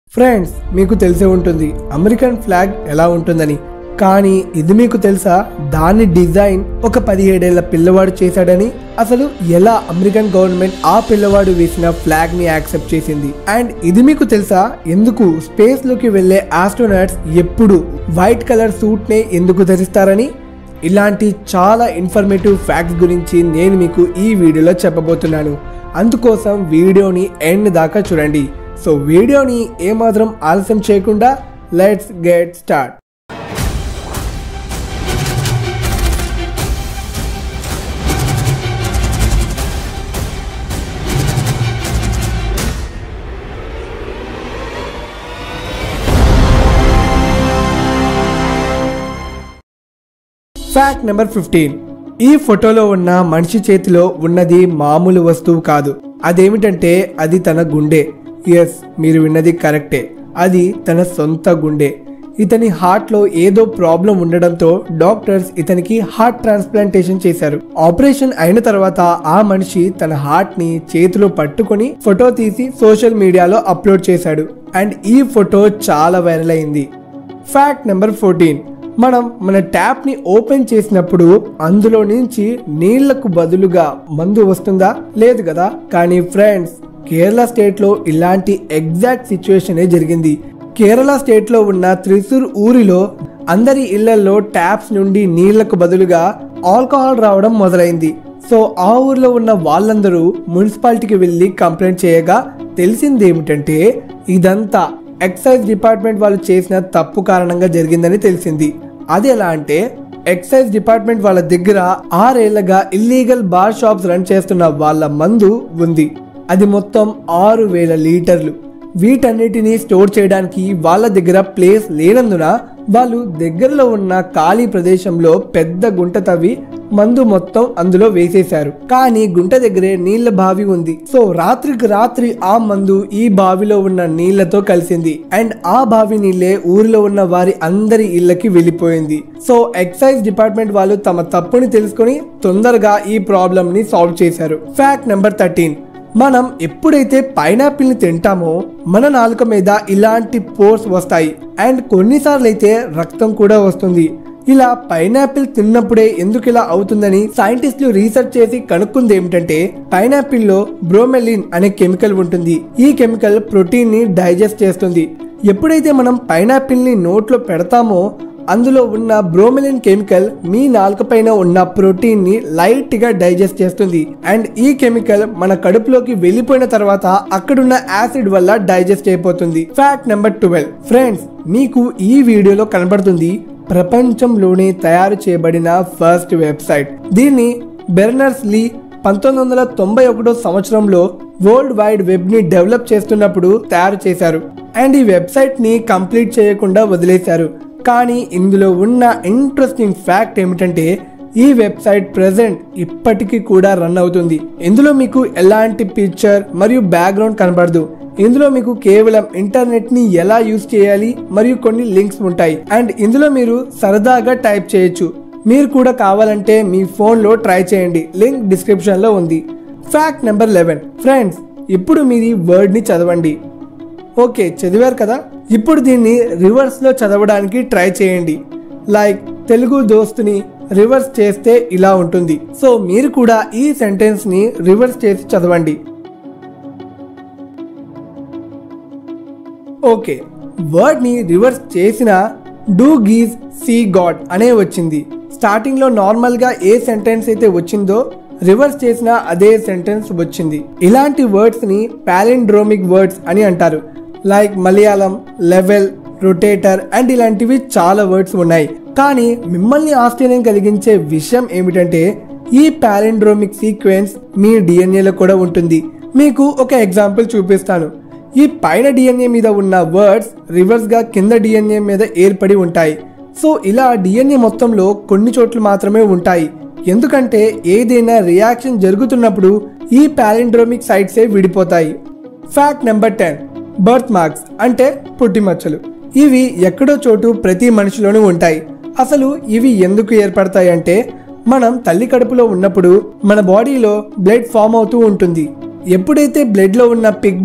Friends, మీకు తెలిసే ఉంటుంది అమెరికన్ ఫ్లాగ్ ఎలా ఉంటుందని. కానీ ఇది మీకు తెలుసా, దాని డిజైన్ ఒక 17 ఏళ్ల పిల్లవాడు చేశాడని? అసలు ఎలా అమెరికన్ గవర్నమెంట్ ఆ పిల్లవాడు వేసిన ఫ్లాగ్ ని యాక్సెప్ట్ చేసింది? అండ్ ఇది మీకు తెలుసా, ఎందుకు స్పేస్ లోకి వెళ్లే ఆస్ట్రోనాట్స్ ఎప్పుడు వైట్ కలర్ సూట్ నే ఎందుకు ధరిస్తారని? ఇలాంటి చాలా ఇన్ఫర్మేటివ్ ఫ్యాక్ట్స్ గురించి నేను మీకు ఈ వీడియోలో చెప్పబోతున్నాను. అందుకోసం వీడియోని ఎండ్ దాకా చూడండి. సో వీడియోని ఏమాత్రం ఆలస్యం చేయకుండా let's get start. Fact number 15. ఈ ఫోటోలో ఉన్న మనిషి చేతిలో ఉన్నది మామూలు వస్తువు కాదు. అదేమిటంటే అది తన గుండె. ఎస్, మీరు విన్నది కరెక్టే, అది తన సొంత గుండె. ఇతని హార్ట్ లో ఏదో ప్రాబ్లం ఉండడంతో డాక్టర్స్ ఇతనికి హార్ట్ ట్రాన్స్ప్లాంటేషన్ చేశారు. ఆపరేషన్ అయిన తర్వాత ఆ మనిషి తన హార్ట్ ని చేతిలో పట్టుకొని ఫోటో తీసి సోషల్ మీడియాలో అప్లోడ్ చేశాడు. అండ్ ఈ ఫోటో చాలా వైరల్ అయింది. Fact number 14. మనం మన ట్యాప్ ని ఓపెన్ చేసినప్పుడు అందులో నుంచి నీళ్లకు బదులుగా మందు వస్తుందా? లేదు కదా. కానీ ఫ్రెండ్స్, కేరళ స్టేట్ లో ఇలాంటి ఎగ్జాక్ట్ సిచ్యువేషన్ జరిగింది. కేరళ స్టేట్ లో ఉన్న త్రిశూర్ ఊరిలో అందరి ఇళ్లలో ట్యాప్స్ నుండి నీళ్లకు బదులుగా ఆల్కహాల్ రావడం మొదలైంది. సో ఆ ఊర్లో ఉన్న వాళ్ళందరూ మున్సిపాలిటీకి వెళ్లి కంప్లైంట్ చేయగా తెలిసింది ఏమిటంటే ఇదంతా ఎక్సైజ్ డిపార్ట్మెంట్ వాళ్ళు చేసిన తప్పు కారణంగా జరిగిందని తెలిసింది. అది ఎలా అంటే, ఎక్సైజ్ డిపార్ట్మెంట్ వాళ్ళ దగ్గర 6 ఏళ్లగా ఇల్లీగల్ బార్ షాప్స్ రన్ చేస్తున్న వాళ్ళ మందు ఉంది. అది మొత్తం 6000 లీటర్లు. వీటన్నిటిని స్టోర్ చేయడానికి వాళ్ళ దగ్గర ప్లేస్ లేనందున వాళ్ళు దగ్గరలో ఉన్న ఖాళీ ప్రదేశంలో పెద్ద గుంట తవ్వి మందు మొత్తం అందులో వేసేశారు. కానీ గుంట దగ్గరే నీళ్ల బావి ఉంది. సో రాత్రికి రాత్రి ఆ మందు ఈ బావిలో ఉన్న నీళ్లతో కలిసింది. అండ్ ఆ బావి నీళ్లే ఊరిలో ఉన్న వారి అందరి ఇళ్లకి వెళ్ళిపోయింది. సో ఎక్సైజ్ డిపార్ట్మెంట్ వాళ్ళు తమ తప్పుని తెలుసుకొని తొందరగా ఈ ప్రాబ్లం ని సాల్వ్ చేశారు. Fact number 13. మనం ఎప్పుడైతే పైనాపిల్ ని తింటామో మన నాలుక మీద ఇలాంటి పోర్స్ వస్తాయి. అండ్ కొన్నిసార్లు అయితే రక్తం కూడా వస్తుంది. ఇలా పైనాపిల్ తిన్నప్పుడే ఎందుకు ఇలా అవుతుందని సైంటిస్టులు రీసెర్చ్ చేసి కనుక్కుంది ఏమిటంటే, పైనాపిల్ లో బ్రోమెలిన్ అనే కెమికల్ ఉంటుంది. ఈ కెమికల్ ప్రోటీన్ ని డైజెస్ట్ చేస్తుంది. ఎప్పుడైతే మనం పైనాపిల్ ని నోట్లో పెడతామో అందులో ఉన్న బ్రోమెలిన్ కెమికల్ మీ నాలుక పైన ఉన్న ప్రోటీన్ ని లైట్ గా డైజెస్ట్ చేస్తుంది. అండ్ ఈ కెమికల్ మన కడుపులోకి వెళ్ళిపోయిన తర్వాత అక్కడున్న యాసిడ్ వల్ల డైజెస్ట్ అయిపోతుంది. Fact number 12. ఫ్రెండ్స్, మీకు ఈ వీడియోలో కనబడుతుంది ప్రపంచంలోనే తయారు చేయబడిన ఫస్ట్ వెబ్సైట్. దీన్ని బెర్నర్స్ లీ 1991 సంవత్సరంలో వరల్డ్ వైడ్ వెబ్ ని డెవలప్ చేస్తున్నప్పుడు తయారు చేశారు. అండ్ ఈ వెబ్సైట్ ని కంప్లీట్ చేయకుండా వదిలేశారు. కానీ ఇందులో ఉన్న ఇంట్రెస్టింగ్ ఫ్యాక్ట్ ఏమిటంటే, ఈ వెబ్సైట్ ప్రెజెంట్ ఇప్పటికీ కూడా రన్ అవుతుంది. ఇందులో మీకు ఎలాంటి పిక్చర్ మరియు బ్యాక్గ్రౌండ్ కనబడదు. ఇందులో మీకు కేవలం ఇంటర్నెట్ ని ఎలా యూజ్ చేయాలి మరియు కొన్ని లింక్స్ ఉంటాయి. అండ్ ఇందులో మీరు సరదాగా టైప్ చేయొచ్చు. మీరు కూడా కావాలంటే మీ ఫోన్ లో ట్రై చేయండి. లింక్ డిస్క్రిప్షన్ లో ఉంది. Fact number 11. ఫ్రెండ్స్, ఇప్పుడు మీరు ఈ వర్డ్ ని చదవండి. ఓకే, చదివారు కదా. ఇప్పుడు దీన్ని రివర్స్ లో చదవడానికి ట్రై చేయండి. లైక్ తెలుగు దోస్తుని రివర్స్ చేస్తే ఇలా ఉంటుంది. సో మీరు కూడా ఈ సెంటెన్స్ ని రివర్స్ చేసి చదవండి. ఓకే, వర్డ్ ని రివర్స్ చేసిన డూ గీజ్ సీ గాడ్ అనే వచ్చింది. స్టార్టింగ్ లో నార్మల్ గా ఏ సెంటెన్స్ అయితే వచ్చిందో రివర్స్ చేసిన అదే సెంటెన్స్ వచ్చింది. ఇలాంటి వర్డ్స్ ని పాలిండ్రోమిక్ వర్డ్స్ అని అంటారు. Like Malayalam, level, rotator and ఇలాంటివి చాలా వర్డ్స్ ఉన్నాయి. కానీ మిమ్మల్ని ఆశ్చర్యం కలిగించే విషయం ఏమిటంటే, ఈ పాలిండ్రోమిక్ సీక్వెన్స్ మీ డిఎన్ఏలో కూడా ఉంటుంది. మీకు ఒక ఎగ్జాంపుల్ చూపిస్తాను. ఈ పైన డిఎన్ఏ మీద ఉన్న వర్డ్స్ రివర్స్ గా కింద డిఎన్ఏ మీద ఏర్పడి ఉంటాయి. సో ఇలా డిఎన్ఏ మొత్తంలో కొన్ని చోట్ల మాత్రమే ఉంటాయి. ఎందుకంటే ఏదైనా రియాక్షన్ జరుగుతున్నప్పుడు ఈ పాలిండ్రోమిక్ సైట్సే విడిపోతాయి. Fact number 10. బర్త్ మార్క్స్ అంటే పుట్టిమచ్చలు. ఇవి ఎక్కడో చోటు ప్రతి మనిషిలోనూ ఉంటాయి. అసలు ఇవి ఎందుకు ఏర్పడతాయి అంటే, మనం తల్లి కడుపులో ఉన్నప్పుడు మన బాడీలో బ్లడ్ ఫామ్ అవుతూ ఉంటుంది. ఎప్పుడైతే బ్లడ్ లో ఉన్న పిగ్మెంట్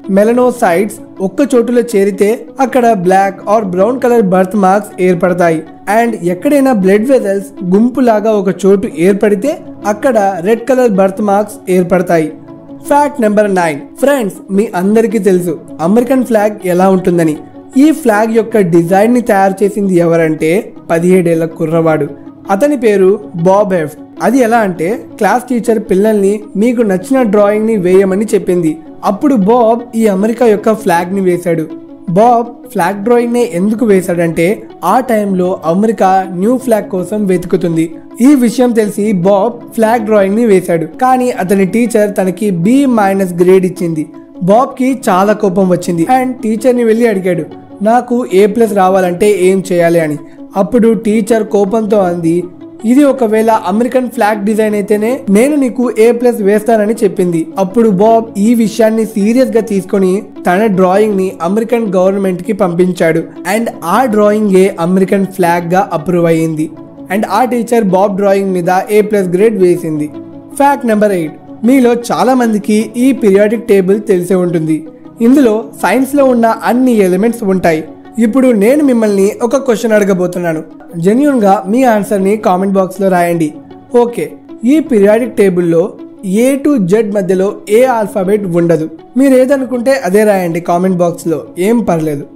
మెలనోసైట్స్ ఒక్క చోటులో చేరితే అక్కడ black or brown colour birth marks ఏర్పడతాయి. అండ్ ఎక్కడైనా బ్లడ్ వెజల్స్ గుంపులాగా ఒక చోటు ఏర్పడితే అక్కడ రెడ్ కలర్ బర్త్ మార్క్స్ ఏర్పడతాయి. Fact number 9. ఫ్రెండ్స్, మీ అందరికీ తెలుసు అమెరికన్ ఫ్లాగ్ ఎలా ఉంటుందని. ఈ ఫ్లాగ్ యొక్క డిజైన్ ని తయారు చేసింది ఎవరంటే 17 ఏళ్ల కుర్రవాడు. అతని పేరు బాబ్ హెఫ్ట్. అది ఎలా అంటే క్లాస్ టీచర్ పిల్లల్ని మీకు నచ్చిన డ్రాయింగ్ ని వేయమని చెప్పింది. అప్పుడు బాబ్ ఈ అమెరికా యొక్క ఫ్లాగ్ ని వేశాడు. బాబ్ ఫ్లాగ్ డ్రాయింగ్ నే ఎందుకు వేశాడంటే ఆ టైంలో అమెరికా న్యూ ఫ్లాగ్ కోసం వెతుకుతుంది. ఈ విషయం తెలిసి బాబ్ ఫ్లాగ్ డ్రాయింగ్ ని వేశాడు. కానీ అతని టీచర్ తనకి B- గ్రేడ్ ఇచ్చింది. బాబ్ కి చాలా కోపం వచ్చింది అండ్ టీచర్ ని వెళ్ళి అడిగాడు, నాకు A+ రావాలంటే ఏం చేయాలి అని. అప్పుడు టీచర్ కోపంతో అంది, ఇది ఒకవేళ అమెరికన్ ఫ్లాగ్ డిజైన్ అయితేనే నేను నీకు A+ వేస్తానని చెప్పింది. అప్పుడు బాబ్ ఈ విషయాన్ని సీరియస్ గా తీసుకొని తన డ్రాయింగ్ ని అమెరికన్ గవర్నమెంట్ కి పంపించాడు. అండ్ ఆ డ్రాయింగ్ అమెరికన్ ఫ్లాగ్ గా అప్రూవ్ అయ్యింది. అండ్ ఆ టీచర్ బాబ్ డ్రాయింగ్ మీద A+ గ్రేడ్ వేసింది. Fact number 8. మీలో చాలా మందికి ఈ పీరియాడిక్ టేబుల్ తెలిసే ఉంటుంది. ఇందులో సైన్స్ లో ఉన్న అన్ని ఎలిమెంట్స్ ఉంటాయి. ఇప్పుడు నేను మిమ్మల్ని ఒక క్వశ్చన్ అడగబోతున్నాను. జెన్యూన్ గా మీ ఆన్సర్ ని కామెంట్ బాక్స్ లో రాయండి. ఓకే, ఈ పీరియాడిక్ టేబుల్లో A to Z మధ్యలో ఏ ఆల్ఫాబెట్ ఉండదు. మీరు ఏదనుకుంటే అదే రాయండి కామెంట్ బాక్స్ లో, ఏం పర్లేదు.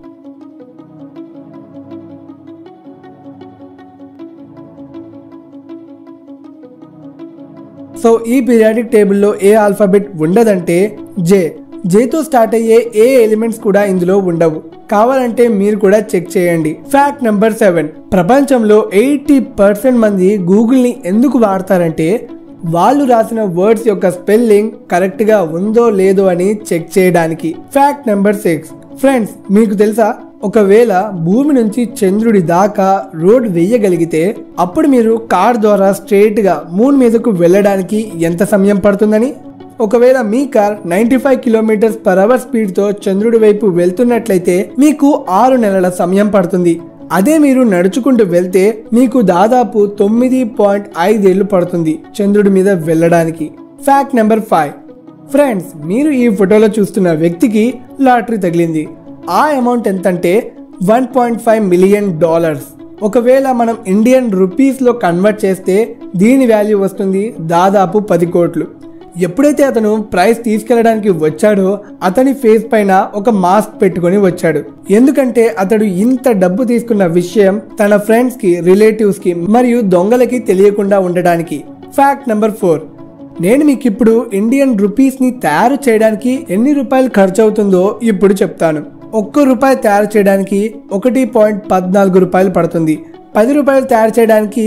సో ఈ పీరియాడిక్ టేబుల్లో ఏ ఆల్ఫాబెట్ ఉండదంటే జేతో స్టార్ట్ అయ్యే ఏ ఎలిమెంట్స్ కూడా ఇందులో ఉండవు. కావాలంటే మీరు కూడా చెక్ చేయండి. Fact number 7. ప్రపంచంలో 80% మంది గూగుల్ ని ఎందుకు వాడతారంటే వాళ్ళు రాసిన వర్డ్స్ యొక్క స్పెల్లింగ్ కరెక్ట్ గా ఉందో లేదో అని చెక్ చేయడానికి. Fact number 6. ఫ్రెండ్స్, మీకు తెలుసా ఒకవేళ భూమి నుంచి చంద్రుడి దాకా రోడ్ వేయగలిగితే అప్పుడు మీరు కార్ ద్వారా స్ట్రైట్ గా మూన్ మీదకు వెళ్ళడానికి ఎంత సమయం పడుతుందని? ఒకవేళ మీ కార్ 95 km/h స్పీడ్ తో చంద్రుడి వైపు వెళ్తున్నట్లయితే మీకు 6 నెలల సమయం పడుతుంది. అదే మీరు నడుచుకుంటూ వెళ్తే మీకు దాదాపు 9.5 ఏళ్లు పడుతుంది చంద్రుడి మీద వెళ్ళడానికి. Fact number 5. ఫ్రెండ్స్, మీరు ఈ ఫోటోలో చూస్తున్న వ్యక్తికి లాటరీ తగిలింది. ఆ అమౌంట్ ఎంతంటే $1.5 మిలియన్. ఒకవేళ మనం ఇండియన్ రూపీస్ లో కన్వర్ట్ చేస్తే దీని వాల్యూ వస్తుంది దాదాపు 10 కోట్లు. ఎప్పుడైతే అతను ప్రైజ్ తీసుకెళ్లడానికి వచ్చాడో అతని ఫేస్ పైన ఒక మాస్క్ పెట్టుకొని వచ్చాడు. ఎందుకంటే అతడు ఇంత డబ్బు తీసుకున్న విషయం తన ఫ్రెండ్స్ కి, రిలేటివ్స్ కి మరియు దొంగలకి తెలియకుండా ఉండడానికి. Fact number 4. నేను మీకు ఇప్పుడు ఇండియన్ రూపీస్ ని తయారు చేయడానికి ఎన్ని రూపాయలు ఖర్చు అవుతుందో ఇప్పుడు చెప్తాను. ₹1 తయారు చేయడానికి 1.14 రూపాయలు పడుతుంది. 10 రూపాయలు తయారు చేయడానికి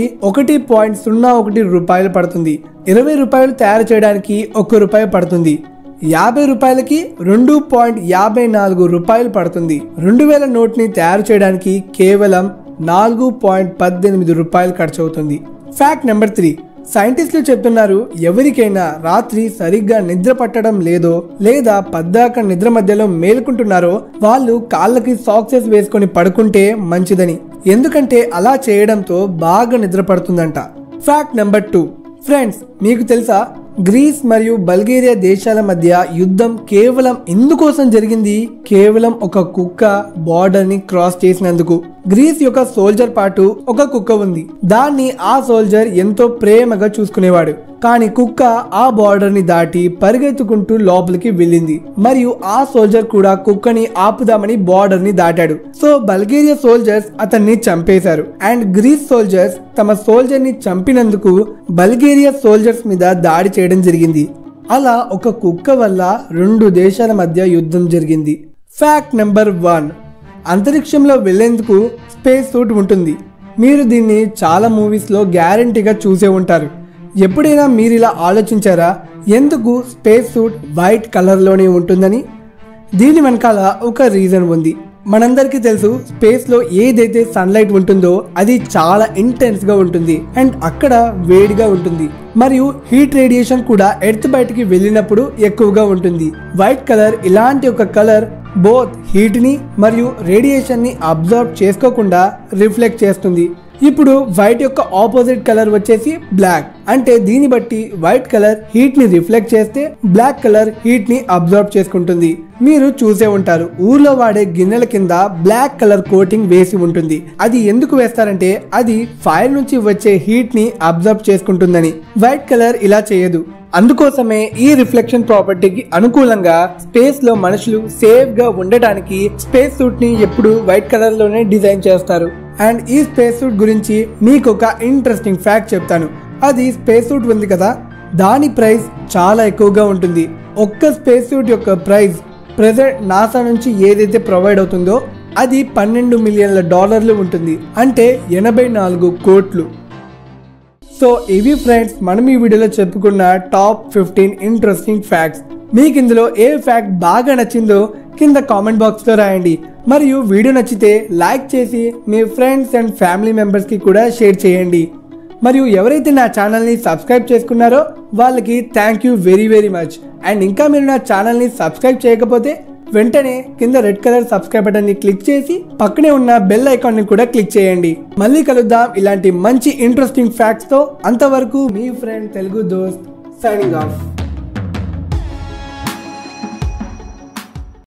1.01 రూపాయలు పడుతుంది. 20 రూపాయలు తయారు చేయడానికి ₹1 పడుతుంది. 50 రూపాయలకి 2.54 రూపాయలు పడుతుంది. 2000 నోట్ ని తయారు చేయడానికి కేవలం 4.18 రూపాయలు ఖర్చు అవుతుంది. Fact number 3. సైంటిస్టులు చెప్తున్నారు, ఎవరికైనా రాత్రి సరిగ్గా నిద్ర పట్టడం లేదో లేదా పద్దాక నిద్ర మధ్యలో మేలుకుంటున్నారో వాళ్ళు కాళ్ళకి సాక్సెస్ వేసుకొని పడుకుంటే మంచిదని. ఎందుకంటే అలా చేయడంతో బాగా నిద్ర పడుతుందంట. Fact number 2. ఫ్రెండ్స్, మీకు తెలుసా గ్రీస్ మరియు బల్గేరియా దేశాల మధ్య యుద్ధం కేవలం ఎందుకోసం జరిగింది? కేవలం ఒక కుక్క బార్డర్ ని క్రాస్ చేసినందుకు. గ్రీస్ యొక్క సోల్జర్ పాటు ఒక కుక్క ఉంది. దాన్ని ఆ సోల్జర్ ఎంతో ప్రేమగా చూసుకునేవాడు. కానీ కుక్క ఆ బార్డర్ ని దాటి పరిగెత్తుకుంటూ లోపలికి వెళ్ళింది మరియు ఆ సోల్జర్ కూడా కుక్కని ఆపుదామని బార్డర్ ని దాటాడు. సో బల్గేరియా సోల్జర్స్ అతన్ని చంపేశారు అండ్ గ్రీస్ సోల్జర్స్ తమ సోల్జర్ ని చంపినందుకు బల్గేరియా సోల్జర్స్ మీద దాడి చేయడం జరిగింది. అలా ఒక కుక్క వల్ల 2 దేశాల మధ్య యుద్ధం జరిగింది. Fact number 1. అంతరిక్షంలో వెళ్లేందుకు స్పేస్ సూట్ ఉంటుంది. మీరు దీన్ని చాలా మూవీస్ లో గ్యారంటీగా చూసే ఉంటారు. ఎప్పుడైనా మీరు ఇలా ఆలోచించారా, ఎందుకు స్పేస్ సూట్ వైట్ కలర్ లోనే ఉంటుందని? దీని వెనకాల ఒక రీజన్ ఉంది. మనందరికీ తెలుసు, స్పేస్ లో ఏదైతే సన్లైట్ ఉంటుందో అది చాలా ఇంటెన్స్ గా ఉంటుంది అండ్ అక్కడ వేడిగా ఉంటుంది మరియు హీట్ రేడియేషన్ కూడా ఎర్త్ బయటికి వెళ్ళినప్పుడు ఎక్కువగా ఉంటుంది. వైట్ కలర్ ఇలాంటి ఒక కలర్ బోత్ హీట్ ని మరియు రేడియేషన్ ని అబ్జర్వ్ చేసుకోకుండా రిఫ్లెక్ట్ చేస్తుంది. ఇప్పుడు వైట్ యొక్క ఆపోజిట్ కలర్ వచ్చేసి బ్లాక్. అంటే దీన్ని బట్టి వైట్ కలర్ హీట్ ని రిఫ్లెక్ట్ చేస్తే బ్లాక్ కలర్ హీట్ ని అబ్జర్వ్ చేసుకుంటుంది. మీరు చూసే ఉంటారు, ఊర్లో వాడే గిన్నెల కింద బ్లాక్ కలర్ కోటింగ్ వేసి ఉంటుంది. అది ఎందుకు వేస్తారంటే అది ఫైర్ నుంచి వచ్చే హీట్ ని అబ్జర్వ్ చేసుకుంటుందని. వైట్ కలర్ ఇలా చేయదు. అందుకోసమే ఈ రిఫ్లెక్షన్ ప్రాపర్టీకి అనుకూలంగా స్పేస్ లో మనుషులు సేఫ్ గా ఉండటానికి స్పేస్ సూట్ ని ఎప్పుడు వైట్ కలర్ లోనే డిజైన్ చేస్తారు. అండ్ ఈ స్పేస్ సూట్ గురించి మీకు ఒక ఇంట్రెస్టింగ్ ఫ్యాక్ట్ చెప్తాను. అది స్పేస్ సూట్ ఉంది కదా, దాని ప్రైస్ చాలా ఎక్కువగా ఉంటుంది. ఒక్క స్పేస్ సూట్ యొక్క ప్రైస్ ప్రెజెంట్ నాసా నుంచి ఏదైతే ప్రొవైడ్ అవుతుందో అది $12 మిలియన్ల ఉంటుంది. అంటే 84 కోట్లు. సో ఇవి ఫ్రెండ్స్ మనం ఈ వీడియోలో చెప్పుకున్న టాప్ 15 ఇంట్రెస్టింగ్ ఫ్యాక్ట్స్. మీకు ఇందులో ఏ ఫ్యాక్ట్ బాగా నచ్చిందో కింద కామెంట్ బాక్స్ లో రాయండి. మరియు వీడియో నచ్చితే లైక్ చేసి మీ ఫ్రెండ్స్ అండ్ ఫ్యామిలీ మెంబర్స్ కి కూడా షేర్ చేయండి. మరియు ఎవరైతే నా ఛానల్ ని సబ్స్క్రైబ్ చేసుకున్నారో వాళ్ళకి thank you very very much. And ఇంకా మీరు నా ఛానల్ ని సబ్స్క్రైబ్ చేయకపోతే వెంటనే కింద రెడ్ కలర్ సబ్స్క్రైబ్ బటన్ ని క్లిక్ చేసి పక్కనే ఉన్న బెల్ ఐకాన్ ని కూడా క్లిక్ చేయండి. మళ్ళీ కలుద్దాం ఇలాంటి మంచి ఇంట్రెస్టింగ్ ఫ్యాక్ట్స్ తో. అంతవరకు మీ ఫ్రెండ్ తెలుగు దోస్త్ సైనింగ్ ఆఫ్.